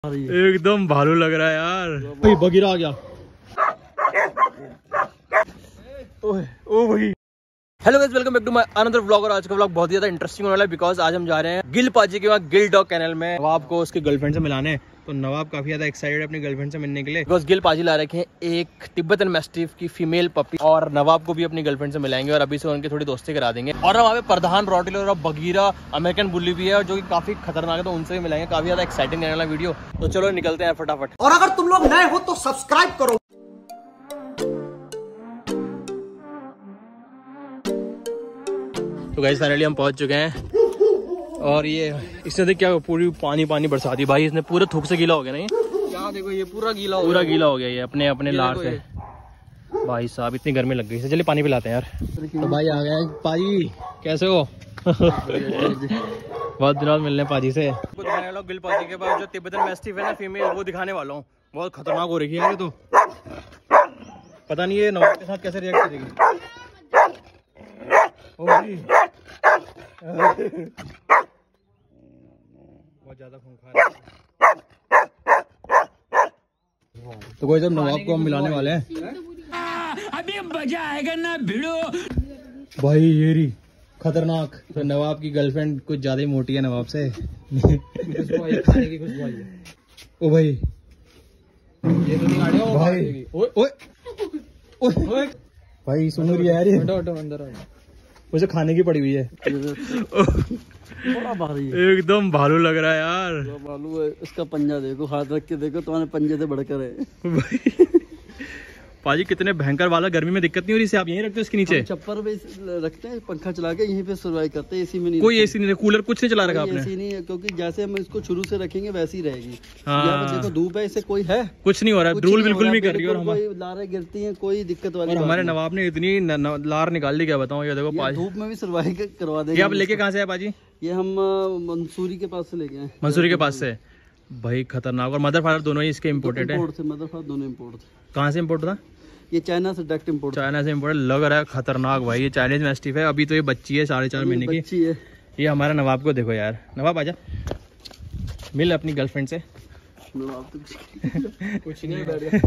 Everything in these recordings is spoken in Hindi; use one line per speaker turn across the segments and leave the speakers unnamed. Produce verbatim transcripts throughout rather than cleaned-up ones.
एकदम भालू लग रहा है यार। भाई बगीरा आ गया। ओए ओ भाई। Hello guys, welcome back to my another vlog. और आज का व्लॉग बहुत ही ज्यादा इंटरेस्टिंग होने वाला है बिकॉज आज हम जा रहे हैं गिल पाजी के वहाँ गिल डॉग कैनल में नवाब को उसके गर्लफ्रेंड से मिलाने। तो नवाब काफी ज्यादा एक्साइटेड है अपनी गर्लफ्रेंड से मिलने के लिए बिकॉज गिल पाजी ला रखे हैं एक तिब्बतन मैस्टिफ की फीमेल पपी और नवाब को भी अपनी गर्लफ्रेंड से मिलाएंगे और अभी से उनकी थोड़ी दोस्ती करा देंगे। और वहाँ पे प्रधान रॉटवीलर और बगीरा अमेरिकन बुल्ली भी है और जो कि काफी खतरनाक है, तो उनसे भी मिलाएंगे। काफी ज्यादा एक्साइटिंग रहने वाला वीडियो। तो चलो निकलते हैं फटाफट।
और अगर तुम लोग नए हो तो सब्सक्राइब करो।
तो गाइस फाइनली हम पहुंच चुके हैं और ये इसने देख क्या पूरी पानी पानी बरसा दी भाई। इसने पूरा थूक से गीला हो गया नहीं?
यहाँ देखो ये पूरा गीला हो
पूरा गीला हो गया ये अपने अपने लार से। भाई साहब इतनी गर्मी लग गई है। चलिए पानी पिलाते हैं यार। तो भाई आ गया पाजी, कैसे हो? बहुत दिनों बाद मिलने पाजी से। कुछ दिखाने वाला गिल पाजी के पास जो तिब्बतन मैस्टिफ है ना फीमेल, वो दिखाने वाला हूँ। बहुत खतरनाक हो रही है ये तो। पता नहीं ये नवाब के साथ कैसे रिएक्ट करेगी। बहुत ज्यादा खूंखार है। तो कोई जब नवाब को हम मिलाने वाले हैं अभी मजा आएगा ना भिड़ो। भाई ये रही खतरनाक। तो नवाब की गर्लफ्रेंड कुछ ज्यादा ही मोटी है नवाब से। खाने की खुशबू आई है। ओ भाई ये तो नहीं आड़े भाई। ओए ओए ओए भाई सुन रही है यार ये। अंदर मुझे खाने की पड़ी हुई है। एकदम भालू लग रहा है यार।
भालू है। इसका पंजा देखो, हाथ रख के देखो, तुम्हारे पंजे से बढ़कर है।
पाजी कितने भयंकर वाला। गर्मी में दिक्कत नहीं हो रही? आप यहीं रखते हो इसके नीचे?
छप्पर पे रखते हैं, पंखा चला के यहीं पे सर्वाइव करते हैं। एसी में नहीं,
कोई एसी नहीं, कूलर कुछ नहीं चला रखा आपने?
एसी नहीं है क्योंकि जैसे हम इसको शुरू से रखेंगे वैसी ही रहेगी।
हाँ।
देखो धूप है, इससे कोई है कुछ
नहीं हो रहा है। धूल बिल्कुल नहीं कर रही है और
कोई लारें गिरती हैं, कोई दिक्कत वाली।
और हमारे नवाब ने इतनी लार निकाल दी, क्या बताऊँ। ये देखो पाजी
धूप में भी सर्वाइव करवा देंगे।
आप लेके कहाँ से है पाजी?
ये हम मंसूरी के पास से लेके आए।
मंसूरी के पास से? भाई खतरनाक। और मदर फादर दोनों ही इसके इम्पोर्टेड है?
मदर फादर दोनों इम्पोर्ट थे।
कहाँ से इम्पोर्ट था?
ये चाइना से डायरेक्ट इम्पोर्ट।
चाइना से इम्पोर्ट लग रहा है खतरनाक भाई। ये चाइनीज मैस्टिफ है। अभी तो ये बच्ची है, साढ़े चार महीने की
बच्ची है।
ये हमारा नवाब को देखो यार। नवाब आजा मिल अपनी गर्लफ्रेंड से।
कुछ नहीं बैठ गया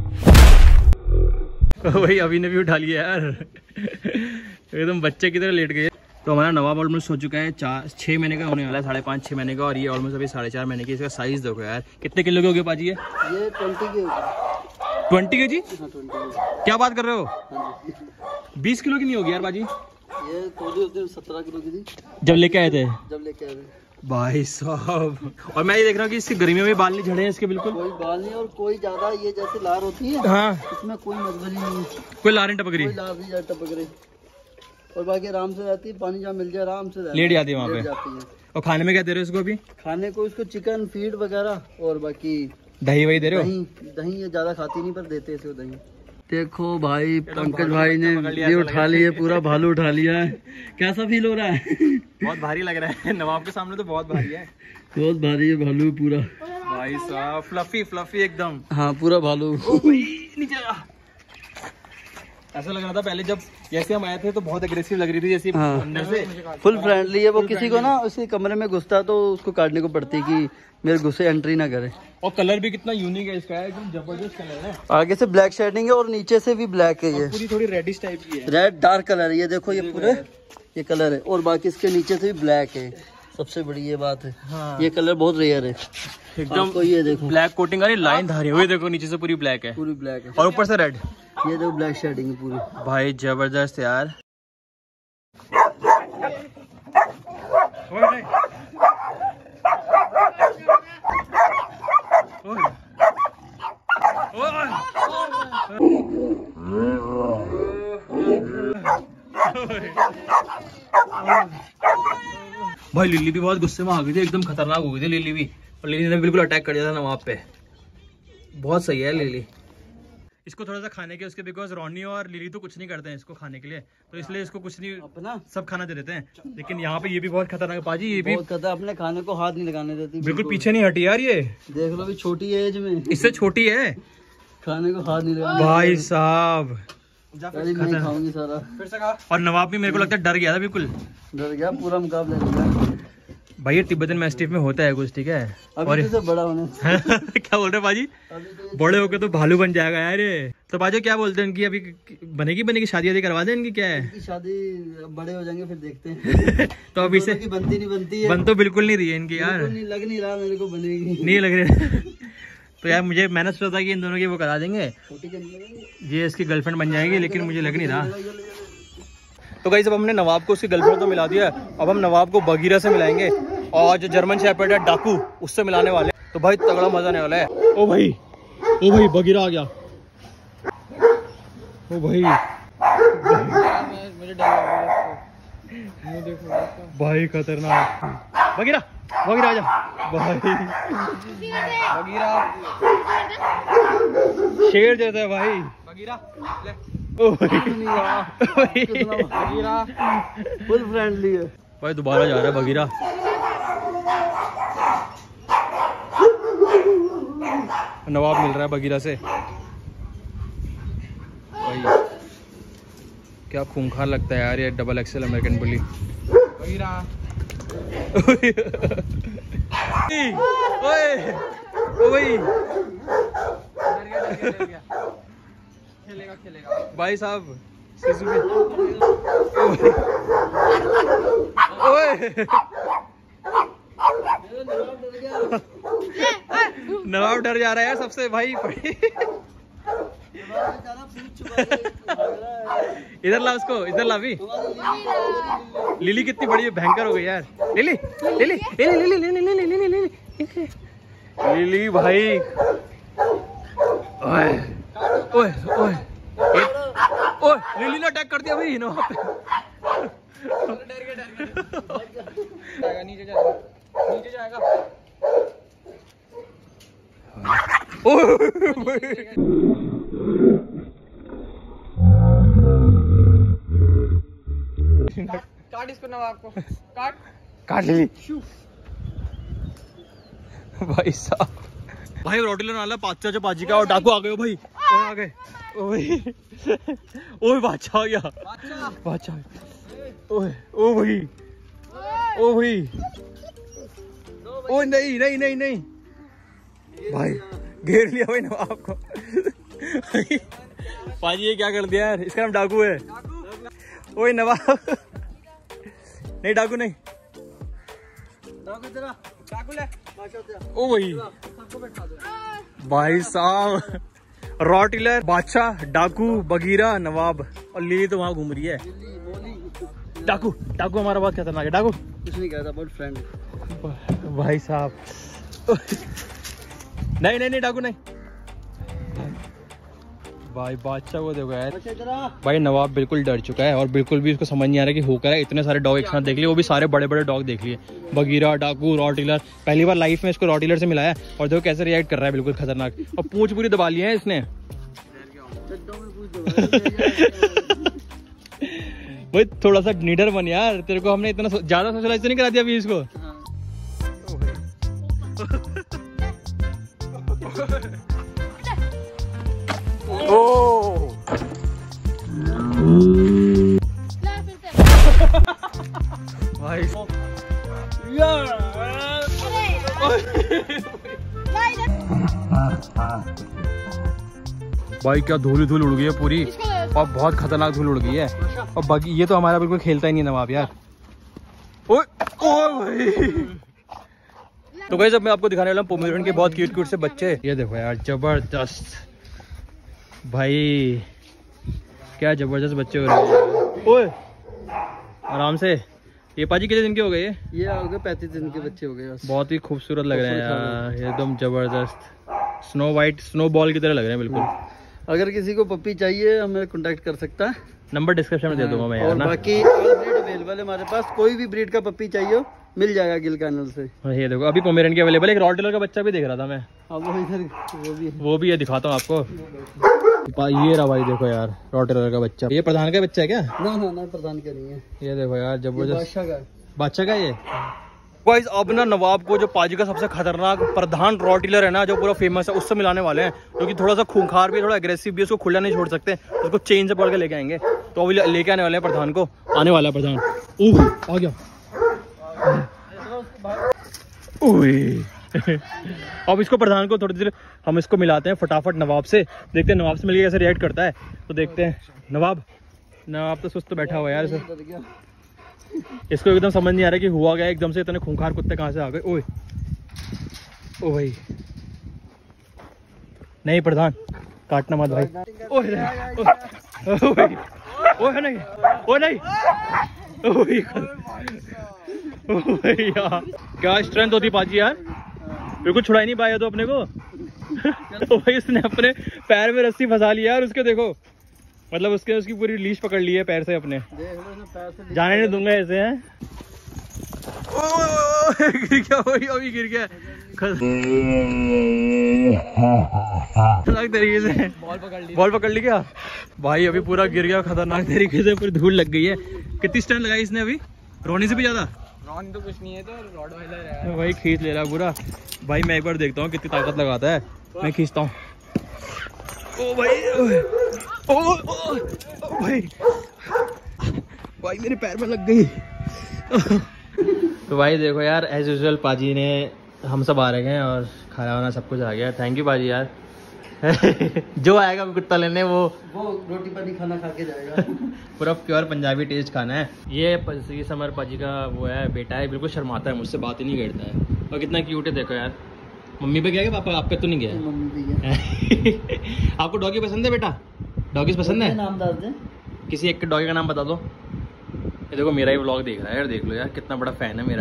भाई अभी ने भी उठा लिया यार। एकदम बच्चे की तरह लेट गए। तो हमारा नवाब ऑलमोस्ट हो चुका है चार छः महीने का होने वाला है, साढ़े पाँच छः महीने का। और ये ऑलमोस्ट अभी साढ़े चार महीने की। इसका साइज देखो यार। कितने किलो के हो गए पाजी? ये
ये ट्वेंटी के
ट्वेंटी के जी?
हाँ,
क्या बात कर रहे हो? बीस किलो की नहीं होगी यार बाजी?
ये थोड़ी उस दिन सत्रह किलो की थी
जब लेके आए थे।
जब लेके आए थे
भाई साहब। और मैं ये देख रहा हूँ कि इसकी गर्मियों में बाल नहीं झड़े हैं इसके बिल्कुल?
कोई बाल नहीं। और कोई ज्यादा ये जैसे लार होती है,
हाँ,
इसमें कोई मजबूरी नहीं,
कोई लार नहीं टपक रही,
कोई लार नहीं टपक रही। और बाकी आराम से रहती है, पानी जहाँ मिल जाए आराम से
लेट जाती है वहाँ पे। और खाने में क्या दे रहे हो इसको अभी?
खाने को इसको चिकन फीड वगैरह और बाकी
दही वही दे रहे हो?
दही दही ये ज्यादा खाती नहीं पर देते इसको दही। देखो भाई पंकज भाई ने ये उठा लिया, पूरा भालू उठा लिया है। कैसा फील हो रहा है? बहुत
भारी लग रहा है। नवाब के सामने तो बहुत भारी है।
बहुत भारी है भालू पूरा।
भाई साहब फ्लफी फ्लफी एकदम।
हाँ पूरा भालू।
नीचे ऐसा लग रहा था पहले जब जैसे हम आए थे तो बहुत एग्रेसिव लग रही थी जैसे। हाँ। अंदर से
फुल फ्रेंडली है वो। किसी को ना उसी कमरे में घुसता तो उसको काटने को पड़ती कि मेरे घुसे एंट्री ना करे।
और कलर भी कितना यूनिक है इसका, एकदम जबरदस्त कलर है।
आगे से ब्लैक शेडिंग है और नीचे से भी ब्लैक है। ये
पूरी थोड़ी रेडिश टाइप की है।
रेड डार्क कलर है ये। देखो ये पूरे ये कलर है और बाकी इसके नीचे से भी ब्लैक है। सबसे बड़ी ये बात है। हाँ। ये कलर बहुत रेयर है
एकदम।
तो ये देखो ब्लैक
कोटिंग वाली लाइन धारी हुई, देखो नीचे से पूरी ब्लैक है।
पूरी ब्लैक है
और ऊपर से रेड।
ये देखो ब्लैक शेडिंग है पूरी। भाई
जबरदस्त यार। भाई लिली भी बहुत गुस्से में आ गई थी, एकदम खतरनाक हो गई थी लिली भी। और लिली ने बिल्कुल अटैक कर दिया था नवाब पे। बहुत सही है लिली। इसको थोड़ा सा खाने के उसके बिकॉज रोनी और लिली तो कुछ नहीं करते हैं इसको खाने के लिए, तो इसलिए इसको कुछ नहीं अपना सब खाना दे देते हैं। लेकिन यहाँ पे ये भी बहुत खतरनाक है पाजी। ये भी अपने खाने को हाथ नहीं लगाने देती, बिल्कुल पीछे नहीं हटी यार। ये देख लो भी छोटी एज में इससे छोटी है, खाने को हाथ नहीं लगाने। भाई साहब मैं खाऊंगी सारा। फिर से खा। और नवाब भी मेरे को लगता है डर गया था, बिल्कुल
डर गया, पूरा मुकाबला
भाई ये तिब्बतन मैस्टिफ में होता है कुछ, ठीक है।
अभी तो सब बड़ा होने
क्या बोल रहे भाजी? बड़े होके तो भालू बन जाएगा यार ये। तो बाजू क्या बोलते हैं इनकी, अभी बनेगी बनेगी शादी वादी करवा दें इनकी, क्या है
शादी? बड़े हो जाएंगे फिर देखते हैं।
तो अभी से
बनती नहीं बनती है,
बन तो बिल्कुल नहीं रही है इनकी यार,
लग नहीं रहा मेरे को बनेगी,
नहीं लग रही। तो यार मुझे मैंने सोचा था कि इन दोनों की वो करा देंगे, ये इसकी गर्लफ्रेंड बन जाएगी, लेकिन मुझे लग नहीं रहा। तो गाइस अब हमने नवाब को उसकी गर्लफ्रेंड तो मिला दिया, अब हम नवाब को बगीरा से मिलाएंगे और जो जर्मन शेपर्ड है डाकू उससे मिलाने वाले। तो भाई तगड़ा मजा आने वाला है। ओ भाई ओ भाई बगीरा आ गया। ओ भाई भाई खतरनाक बगीरा, बगीरा आजा भाई, बगीरा शेर जैसा है भाई बगीरा। ओ भाई बगीरा
फुल फ्रेंडली है
भाई, दोबारा जा रहा है बगीरा। नवाब मिल रहा है बगीरा से भाई, क्या खूंखार लगता है यार ये double XL American bully Bagheera. ओए ओ भाई खेलेगा खेलेगा भाई साहब ओए नवाब डर जा रहा है सबसे भाई। इधर ला उसको, इधर ला भी। लिली कितनी बड़ी भयंकर हो गई यार, Lily Lily Lily Lily Lily Lily Lily Lily Lily भाई। ओए ओए ओए ओए लिली ने अटैक कर दिया भाई नवाब पे। डर गया डर गया, नीचे जाएगा नीचे जाएगा। काट इसको नवाब को, काट काट ली भाई साहब। भाई रोटी वाला पाचा जो बाजी का और डाकू आ गए भाई, और आ गए ओ भाई। ओए बादशाह आ गया, बादशाह। ओए ओ भाई ओ भाई ओ नहीं नहीं नहीं नहीं भाई, घेर लिया भाई नवाब को। पाजी ये क्या कर दिया यार, इसका नाम डाकू है। ओए नवाब नहीं डाकू नहीं, डाकू ले। ओ भाई भाई साहब, रॉटविलर, बादशाह, डाकू, बगीरा, नवाब और लिली तो वहाँ घूम रही है। डाकू डाकू हमारा बहुत खतरनाक है। डाकू
कुछ नहीं कहता, बहुत फ्रेंड
भाई साहब। नहीं नहीं नहीं डाकू नहीं भाई। बादशाह को देखो यार भाई, नवाब बिल्कुल डर चुका है और बिल्कुल भी उसको समझ नहीं आ रहा कि होकर है। इतने सारे डॉग एक साथ देख लिए, वो भी सारे बड़े बड़े डॉग देख लिए, बगीरा, डाकू, रॉटविलर। पहली बार लाइफ में इसको रॉटविलर से मिलाया और देखो कैसे रिएक्ट कर रहा है, बिल्कुल खतरनाक। और पूंछ पूरी दबा ली है इसने। भाई थोड़ा सा नीडर बन यार, तेरे को हमने इतना ज्यादा सोशलाइज नहीं करा दिया अभी इसको। ओ भाई भाई क्या धूल धूल उड़ गई है पूरी, और बहुत खतरनाक धूल उड़ गई है। और बाकी ये तो हमारा बिल्कुल खेलता ही नहीं नवाब यार। ओए ओए भाई। तो गाइस अब मैं आपको दिखाने वाला हूँ पोमेरेनियन के बहुत क्यूट क्यूट से बच्चे। ये देखो यार जबरदस्त भाई, क्या जबरदस्त बच्चे हो रहे हैं। ओए आराम से। ये पाजी कितने दिन के हो गए? ये
ये हो गए पैंतीस दिन के बच्चे हो गए।
बहुत ही खूबसूरत लग रहे हैं यार, एकदम जबरदस्त, स्नो वाइट स्नो बॉल की तरह लग रहे हैं बिल्कुल।
अगर किसी को पप्पी चाहिए हमें कांटेक्ट कर सकता है,
नंबर डिस्क्रिप्शन में दे दूंगा मैं यार।
और ना बाकी ऑल ब्रीड अवेलेबल है हमारे पास, कोई भी ब्रीड का पप्पी चाहिए हो मिल जाएगा गिल कैनल से।
ये देखो अभी पोमेरेनियन के अवेलेबल, एक रॉटविलर का बच्चा भी देख रहा था मैं।
अब वो इधर वो भी
वो भी है, दिखाता हूँ आपको। ये रहा भाई, देखो यार रॉटविलर का बच्चा। ये प्रधान का बच्चा है क्या?
ना ना ना प्रधान का नहीं है।
ये देखो यार जबरदस्त
बादशाह का
बादशाह का ये। गाइस अब ना नवाब को जो पाजी का सबसे खतरनाक प्रधान रॉटविलर है ना, जो पूरा फेमस है, उससे मिलाने वाले हैं, जो कि थोड़ा सा खूंखार भी, थोड़ा एग्रेसिव भी, उसको खुला नहीं छोड़ सकते, उसको चेन से पकड़ के लेके आएंगे। तो अभी लेके आने वाले हैं प्रधान को, आने वाला है प्रधान। ओह आ गया अब इसको प्रधान को थोड़ी देर हम इसको मिलाते हैं फटाफट नवाब से, देखते हैं नवाब से मिलके कैसे रिएक्ट करता है। तो देखते हैं नवाब। नवाब तो सुस्त बैठा हुआ है यार, इसको एकदम समझ नहीं आ रहा कि हुआ गया एकदम से, इतने खूंखार कुत्ते कहाँ से आ गए। ओए ओ भाई नहीं प्रधान काटना मत भाई। ओए ओए ओए नहीं ओ नहीं ओए यार क्या स्ट्रेंथ होती पाजी यार, बिल्कुल छुड़ा ही नहीं पाया तो अपने को। तो भाई उसने अपने पैर में रस्सी फंसा ली यार उसके, देखो मतलब उसके उसकी पूरी लीश पकड़ ली है पैर से अपने, जाने नहीं दूंगा ऐसे हैं। गिर गया भाई, अभी गिर गया खतरनाक तरीके से, बॉल पकड़ ली बॉल पकड़ ली क्या भाई, अभी पूरा गिर गया खतरनाक तरीके से, पूरी धूल लग गई है। कितनी स्ट्रेंथ लगाई इसने अभी, रोनी से भी ज्यादा।
रॉन तो कुछ नहीं है, तो रॉडवाइलर है
भाई खींच ले रहा पूरा भाई। मैं एक बार देखता हूँ कितनी ताकत लगाता है, मैं खींचता हूँ। ओ भाई ओ, ओ, ओ, ओ भाई भाई मेरे पैर में लग गई। तो भाई देखो यार एज यूजुअल पाजी ने हम सब आ रहे हैं और खाना वाना सब कुछ आ गया। थैंक यू पाजी यार। जो आएगा कुत्ता लेने वो
वो रोटी पानी खाना खा के जाएगा।
पूरा प्योर पंजाबी टेस्ट खाना है। ये ये समर पाजी का वो है बेटा है, बिल्कुल शर्माता है, मुझसे बात ही नहीं करता है और कितना क्यूट है देखो यार। मम्मी पे गया क्या पापा, आप पे तो नहीं गया?
मम्मी पे गया।
आपको डॉगी पसंद है बेटा? डॉगीज पसंद है?
नाम डाल दे,
किसी एक डॉगी का नाम बता दो। ये देखो मेरा ही व्लॉग देख रहा है यार, देख लो यार कितना बड़ा फैन है मेरा।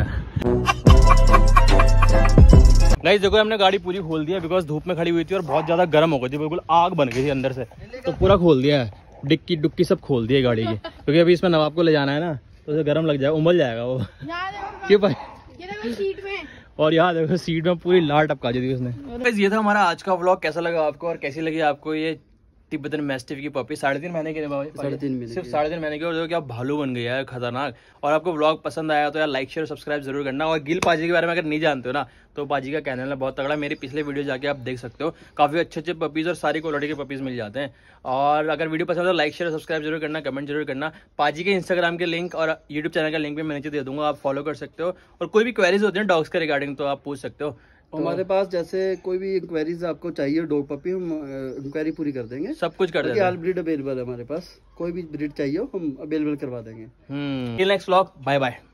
गाइस देखो हमने गाड़ी पूरी खोल दिया बिकॉज धूप में खड़ी हुई थी और बहुत ज्यादा गर्म हो गई थी, बिल्कुल आग बन गई थी अंदर से, तो पूरा खोल दिया है, डिक्की डुक्की सब खोल दिया गाड़ी की, क्योंकि अभी इसमें नवाब को ले जाना है ना, तो उसे गर्म लग जाएगा, उमल जाएगा वो। क्यों भाई?
सीट में
और यहाँ देखो सीट में पूरी लाल टपका दी थी उसने। ये था हमारा आज का व्लॉग, कैसा लगा आपको और कैसी लगी आपको ये तिब्बतन मैस्टिफ की पपी? साढ़े तीन महीने की
साढ़े तीन महीने
सिर्फ साढ़े तीन महीने की, और देखो क्या भालू बन गई है खतरनाक। और आपको व्लॉग पसंद आया तो यार लाइक शेयर सब्सक्राइब जरूर करना। और गिल पाजी के बारे में अगर नहीं जानते हो ना तो पाजी का चैनल है बहुत तगड़ा, मेरी पिछले वीडियो जाके आप देख सकते हो, काफी अच्छे अच्छे पपीज और सारी क्वालिटी के पपीज मिल जाते हैं। और अगर वीडियो पसंद हो तो लाइक शेयर सब्सक्राइब जरूर करना, कमेंट जरूर करना। पाजी के इंस्टाग्राम के लिंक और यूट्यूब चैनल का लिंक भी मैं नीचे दे दूंगा, आप फॉलो कर सकते हो। और कोई भी क्वेरीज होती है डॉग्स के रिगार्डिंग तो आप पूछ सकते हो।
तो हमारे पास जैसे कोई भी इंक्वायरीज आपको चाहिए डॉग पपी, हम इंक्वायरी पूरी कर देंगे,
सब कुछ कर देंगे।
ऑल ब्रीड अवेलेबल है हमारे पास, कोई भी ब्रीड चाहिए हम अवेलेबल करवा देंगे।
Hmm next vlog, bye bye.